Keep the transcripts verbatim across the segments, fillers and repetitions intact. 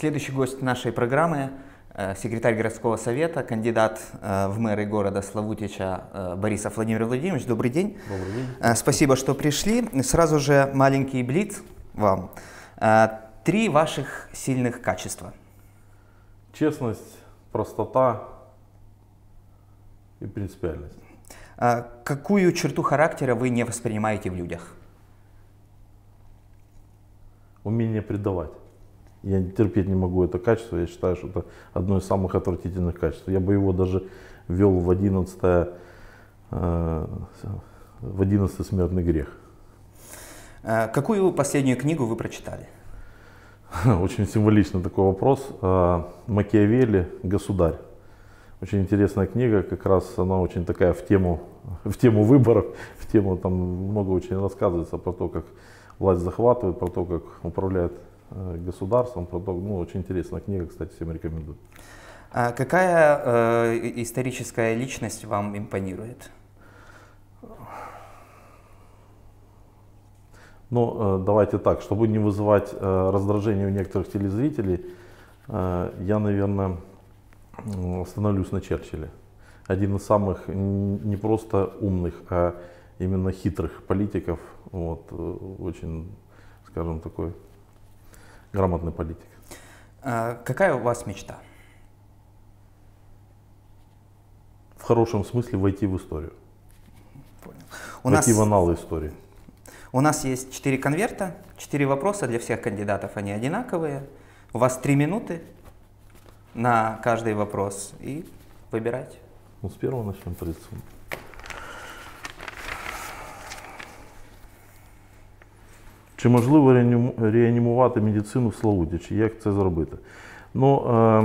Следующий гость нашей программы – секретарь городского совета, кандидат в мэры города Славутича Борисов Владимир Владимирович. Добрый день. Добрый день. Спасибо, что пришли. Сразу же маленький блиц вам. Три ваших сильных качества. Честность, простота и принципиальность. Какую черту характера вы не воспринимаете в людях? Умение предавать. Я терпеть не могу это качество, я считаю, что это одно из самых отвратительных качеств. Я бы его даже ввел в одиннадцатый, э, в одиннадцатый смертный грех. Какую последнюю книгу вы прочитали? Очень символичный такой вопрос. Макиавелли «Государь». Очень интересная книга, как раз она очень такая в тему, в тему выборов, в тему, там много очень рассказывается про то, как власть захватывает, про то, как управляет государством, про то, ну, очень интересная книга, кстати, всем рекомендую. А какая э, историческая личность вам импонирует? Ну, э, давайте так, чтобы не вызывать э, раздражение у некоторых телезрителей, э, я, наверное, остановлюсь на Черчилле. Один из самых не просто умных, а именно хитрых политиков, вот, очень, скажем, такой грамотный политик. А какая у вас мечта? В хорошем смысле войти в историю. Понял. У войти нас, в аналы истории. У нас есть четыре конверта, четыре вопроса для всех кандидатов, они одинаковые. У вас три минуты на каждый вопрос и выбирайте. Ну, с первого начнем традиционно. Чи можливо реанімувати медицину в Славутичі? Як це зробити? Ну, э,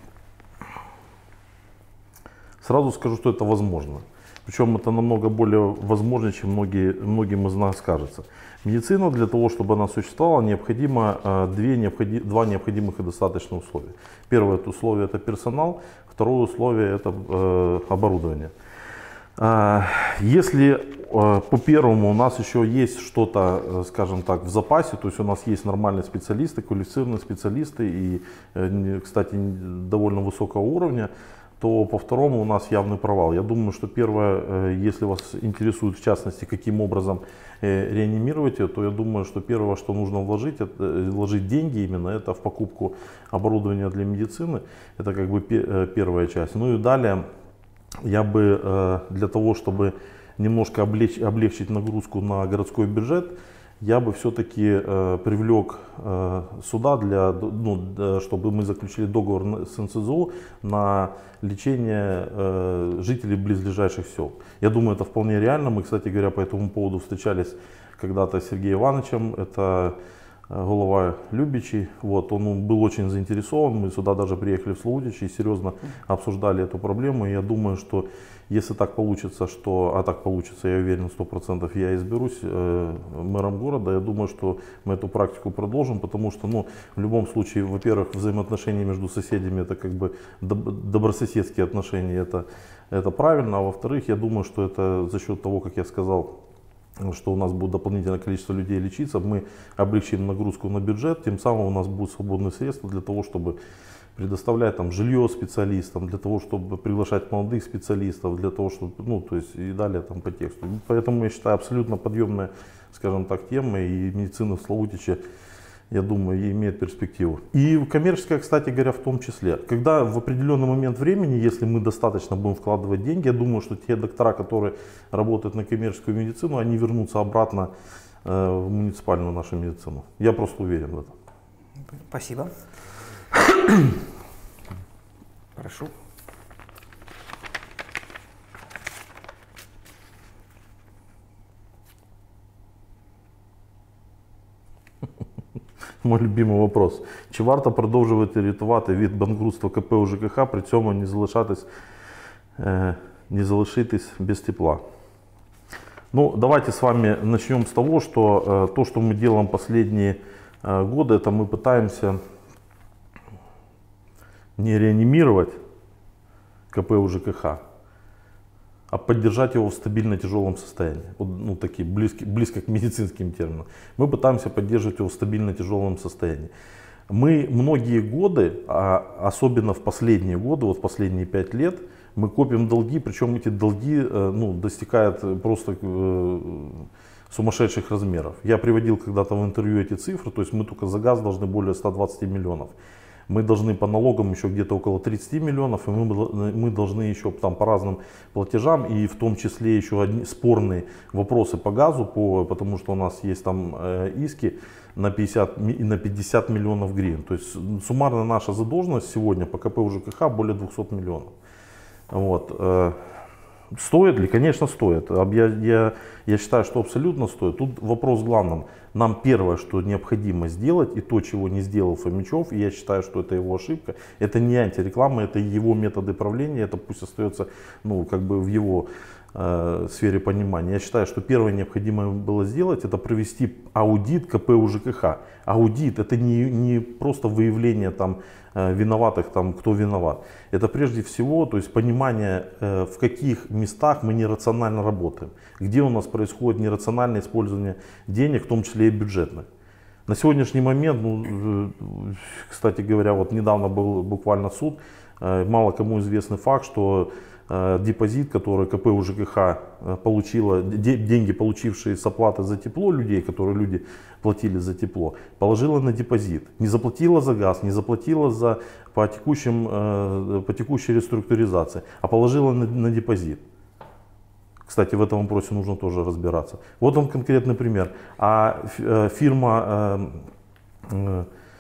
сразу скажу, что это возможно. Причем это намного более возможно, чем многие, многим из нас кажется. Медицина, для того, чтобы она существовала, необходимо, э, две необходи, два необходимых и достаточных условия. Первое это условие – это персонал, второе условие – это э, оборудование. Если по первому у нас еще есть что-то, скажем так, в запасе, то есть у нас есть нормальные специалисты, квалифицированные специалисты и, кстати, довольно высокого уровня, то по второму у нас явный провал. Я думаю, что первое, если вас интересует в частности, каким образом реанимировать ее, то я думаю, что первое, что нужно вложить, это, вложить деньги именно, это в покупку оборудования для медицины, это как бы первая часть. Ну и далее, я бы для того, чтобы немножко облегчить, облегчить нагрузку на городской бюджет, я бы все-таки э, привлек э, сюда, для, ну, чтобы мы заключили договор с эн цэ зэ у на лечение э, жителей близлежащих сел. Я думаю, это вполне реально. Мы, кстати говоря, по этому поводу встречались когда-то с Сергеем Ивановичем, это голова Любичи. Вот, он был очень заинтересован, мы сюда даже приехали в Славутич и серьезно обсуждали эту проблему. И я думаю, что если так получится, что, а так получится, я уверен, сто процентов я изберусь э, мэром города, я думаю, что мы эту практику продолжим, потому что, ну, в любом случае, во-первых, взаимоотношения между соседями, это как бы добрососедские отношения, это, это правильно, а во-вторых, я думаю, что это за счет того, как я сказал, что у нас будет дополнительное количество людей лечиться, мы облегчим нагрузку на бюджет, тем самым у нас будут свободные средства для того, чтобы предоставлять там жилье специалистам, для того, чтобы приглашать молодых специалистов, для того, чтобы, ну, то есть и далее там по тексту. Поэтому я считаю, абсолютно подъемная, скажем так, тема, и медицина в Славутиче, я думаю, имеет перспективу. И коммерческая, кстати говоря, в том числе. Когда в определенный момент времени, если мы достаточно будем вкладывать деньги, я думаю, что те доктора, которые работают на коммерческую медицину, они вернутся обратно э, в муниципальную нашу медицину. Я просто уверен в этом. Спасибо. Прошу. Мой любимий вопрос. Чи варто продовжувати рятувати від банкрутства ка пе у же ка ха, при цьому не залишатись, э, не залишитись без тепла? Ну, давайте с вами начнем с того, что э, то, что мы делаем последние э, годы, это мы пытаемся не реанимировать ка пе у же ка ха, а поддержать его в стабильно тяжелом состоянии. Вот, ну, такие близки, близко к медицинским терминам. Мы пытаемся поддерживать его в стабильно тяжелом состоянии. Мы многие годы, а особенно в последние годы, вот последние пять лет, мы копим долги, причем эти долги ну, достигают просто э, сумасшедших размеров. Я приводил когда-то в интервью эти цифры, то есть мы только за газ должны более ста двадцати миллионов. Мы должны по налогам еще где-то около тридцати миллионов, и мы, мы должны еще там по разным платежам, и в том числе еще одни спорные вопросы по газу, по, потому что у нас есть там э, иски на пятьдесят, на пятьдесят миллионов гривен. То есть суммарно наша задолженность сегодня по ка пэ у жэ ка ха более двухсот миллионов. Вот. Стоит ли? Конечно, стоит. Я, я, я считаю, что абсолютно стоит. Тут вопрос в главном. Нам первое, что необходимо сделать, и то, чего не сделал Фомичев, и я считаю, что это его ошибка, это не антиреклама, это его методы правления, это пусть остается ну, как бы в его э, сфере понимания. Я считаю, что первое необходимое было сделать, это провести аудит ка пэ у жэ ка ха. Аудит это не, не просто выявление там, виноватых, там, кто виноват. Это прежде всего то есть, понимание, э, в каких местах мы нерационально работаем, где у нас происходит нерациональное использование денег, в том числе и бюджетных. На сегодняшний момент, ну, кстати говоря, вот недавно был буквально суд, э, мало кому известный факт, что э, депозит, который ка пэ у жэ ка ха получила, де, деньги, получившие с оплаты за тепло людей, которые люди платили за тепло, положила на депозит. Не заплатила за газ, не заплатила за, по, текущим, э, по текущей реструктуризации, а положила на, на депозит. Кстати, в этом вопросе нужно тоже разбираться. Вот он конкретный пример. А э, фирма, э,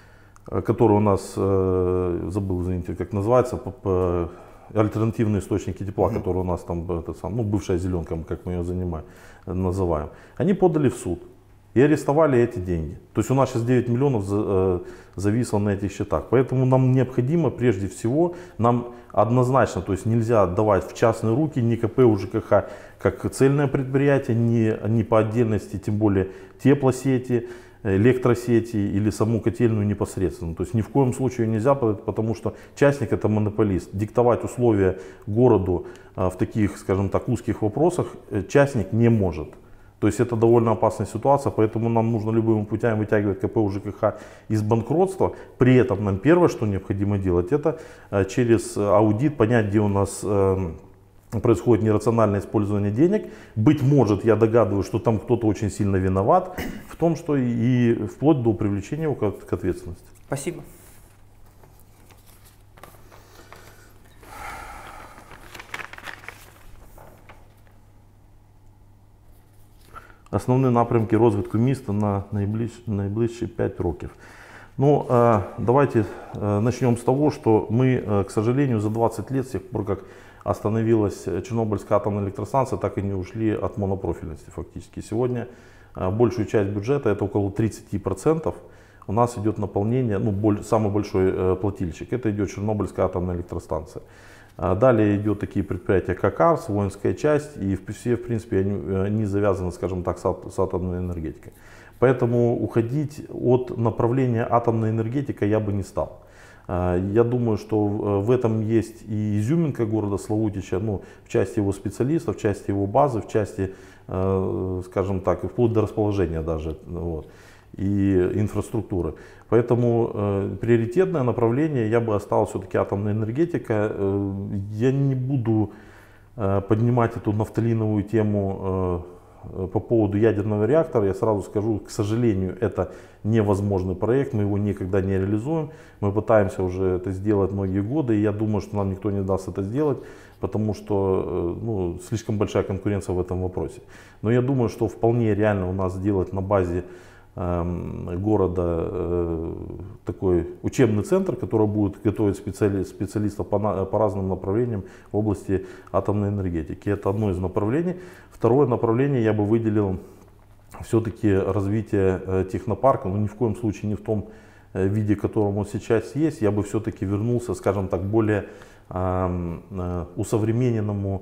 э, которая у нас, э, забыл, извините, как называется, по, по, альтернативные источники тепла, mm-hmm. которые у нас там, это, сам, ну, бывшая зеленка, как мы ее занимаем, называем, они подали в суд. И арестовали эти деньги. То есть у нас сейчас девять миллионов э, зависло на этих счетах. Поэтому нам необходимо прежде всего, нам однозначно, то есть нельзя отдавать в частные руки ни ка пэ у жэ ка ха как цельное предприятие, ни, ни по отдельности, тем более теплосети, электросети или саму котельную непосредственно. То есть ни в коем случае нельзя, потому что частник это монополист. Диктовать условия городу э, в таких, скажем так, узких вопросах частник не может. То есть это довольно опасная ситуация, поэтому нам нужно любыми путями вытягивать ка пэ у жэ ка ха из банкротства. При этом нам первое, что необходимо делать, это через аудит понять, где у нас происходит нерациональное использование денег. Быть может, я догадываюсь, что там кто-то очень сильно виноват в том, что и вплоть до привлечения его к ответственности. Спасибо. Основні напрямки розвитку міста на найближчі, найближчі пять років. Ну, э, давайте э, начнем с того, что мы, э, к сожалению, за двадцать лет, с тех пор, как остановилась Чернобыльская атомная электростанция, так и не ушли от монопрофильности фактически. Сегодня э, большую часть бюджета, это около тридцати процентов, у нас идет наполнение, ну, боль, самый большой э, плательщик, это идет Чернобыльская атомная электростанция. Далее идет такие предприятия, как АРС, воинская часть, и все, в принципе, они, они завязаны, скажем так, с, ат, с атомной энергетикой. Поэтому уходить от направления атомной энергетики я бы не стал. Я думаю, что в этом есть и изюминка города Славутича, ну, в части его специалистов, в части его базы, в части, скажем так, вплоть до расположения даже, вот, и инфраструктуры. Поэтому э, приоритетное направление я бы оставил все-таки атомная энергетика. Э, я не буду э, поднимать эту нафталиновую тему э, по поводу ядерного реактора. Я сразу скажу, к сожалению, это невозможный проект, мы его никогда не реализуем. Мы пытаемся уже это сделать многие годы, и я думаю, что нам никто не даст это сделать, потому что э, ну, слишком большая конкуренция в этом вопросе. Но я думаю, что вполне реально у нас сделать на базе города э, такой учебный центр, который будет готовить специали, специалистов по, на, по разным направлениям в области атомной энергетики. Это одно из направлений. Второе направление я бы выделил все-таки развитие э, технопарка, но ни в коем случае не в том э, виде, в котором он сейчас есть. Я бы все-таки вернулся, скажем так, более э, э, усовремененному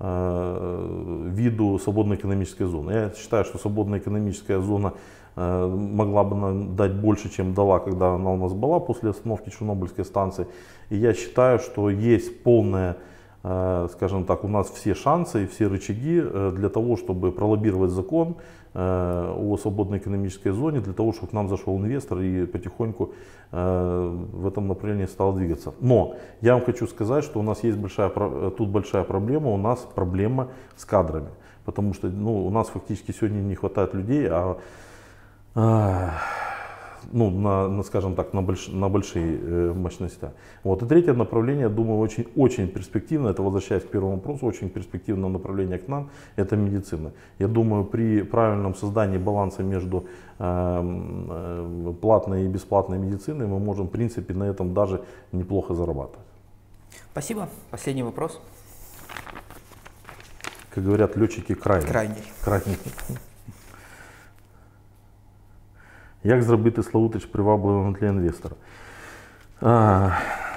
э, виду свободной экономической зоны. Я считаю, что свободная экономическая зона могла бы дать больше, чем дала, когда она у нас была после остановки Чернобыльской станции. И я считаю, что есть полная скажем так, у нас все шансы и все рычаги для того, чтобы пролоббировать закон о свободной экономической зоне, для того, чтобы к нам зашел инвестор и потихоньку в этом направлении стал двигаться. Но я вам хочу сказать, что у нас есть большая, тут большая проблема, у нас проблема с кадрами. Потому что ну, у нас фактически сегодня не хватает людей, а, а ну, на, на, скажем так, на, больш, на большие э, мощности. Вот. И третье направление, думаю, очень, очень перспективно, это возвращаясь к первому вопросу, очень перспективное направление к нам, это медицина. Я думаю, при правильном создании баланса между э, э, платной и бесплатной медициной мы можем, в принципе, на этом даже неплохо зарабатывать. Спасибо. Последний вопрос. Как говорят летчики, крайний. Крайний. крайний. Як зробити Славутич привабливим для інвестора? А,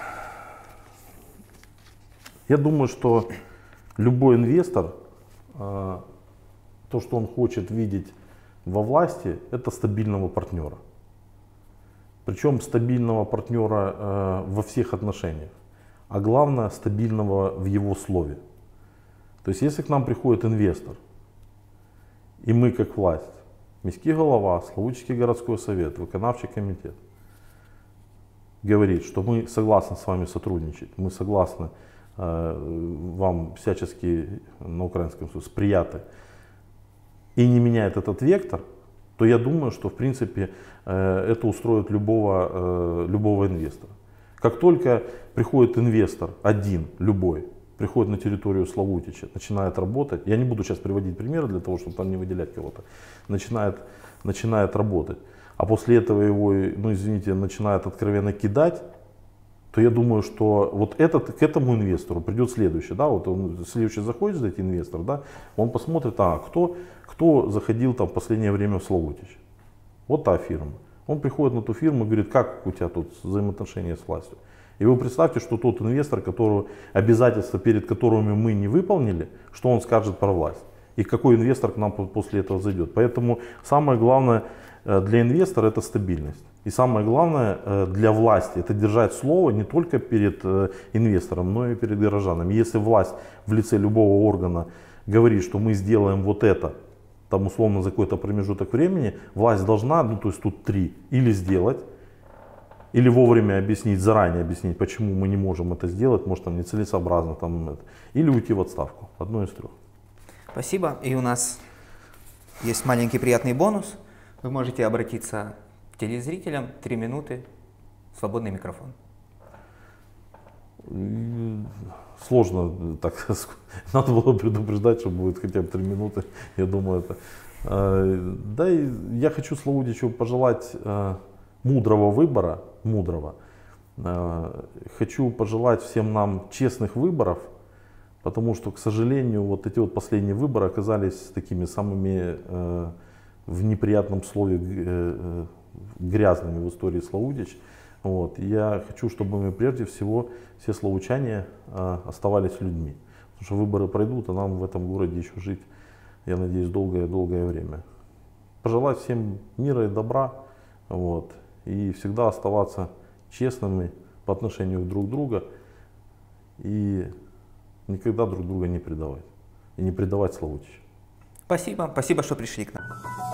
я думаю, что любой инвестор, а, то, что он хочет видеть во власти, это стабильного партнера. Причем стабильного партнера а, во всех отношениях, а главное стабильного в его слове. То есть если к нам приходит инвестор, и мы как власть, міський голова, Славутичский городской совет, виконавчий комитет говорит, что мы согласны с вами сотрудничать, мы согласны э, вам всячески на украинском языке сприяти, и не меняет этот вектор, то я думаю, что в принципе э, это устроит любого, э, любого инвестора. Как только приходит инвестор один, любой, приходит на территорию Славутича, начинает работать, я не буду сейчас приводить примеры для того, чтобы там не выделять кого-то, начинает, начинает работать, а после этого его, ну извините, начинает откровенно кидать, то я думаю, что вот этот, к этому инвестору придет следующий, да, вот он, следующий заходит, этот инвестор, да, он посмотрит, а кто, кто заходил там в последнее время в Славутич, вот та фирма, он приходит на ту фирму и говорит, как у тебя тут взаимоотношения с властью. И вы представьте, что тот инвестор, которого, обязательства перед которыми мы не выполнили, что он скажет про власть. И какой инвестор к нам после этого зайдет. Поэтому самое главное для инвестора это стабильность. И самое главное для власти это держать слово не только перед инвестором, но и перед горожанами. Если власть в лице любого органа говорит, что мы сделаем вот это, там условно за какой-то промежуток времени, власть должна, ну то есть тут три, или сделать, или вовремя объяснить, заранее объяснить, почему мы не можем это сделать, может там нецелесообразно, там, это, или уйти в отставку, одно из трех. Спасибо. И у нас есть маленький приятный бонус. Вы можете обратиться к телезрителям, три минуты, свободный микрофон. Сложно, так, надо было предупреждать, что будет хотя бы три минуты, я думаю, это. Да, и я хочу Славутичу пожелать мудрого выбора, мудрого. Хочу пожелать всем нам честных выборов, потому что, к сожалению, вот эти вот последние выборы оказались такими самыми, э, в неприятном слове, э, грязными в истории Славутич. Вот. Я хочу, чтобы мы прежде всего, все славутчане э, оставались людьми. Потому что выборы пройдут, а нам в этом городе еще жить, я надеюсь, долгое-долгое время. Пожелать всем мира и добра. Вот. И всегда оставаться честными по отношению друг к другу и никогда друг друга не предавать. И не предавать Славутич. Спасибо, спасибо, что пришли к нам.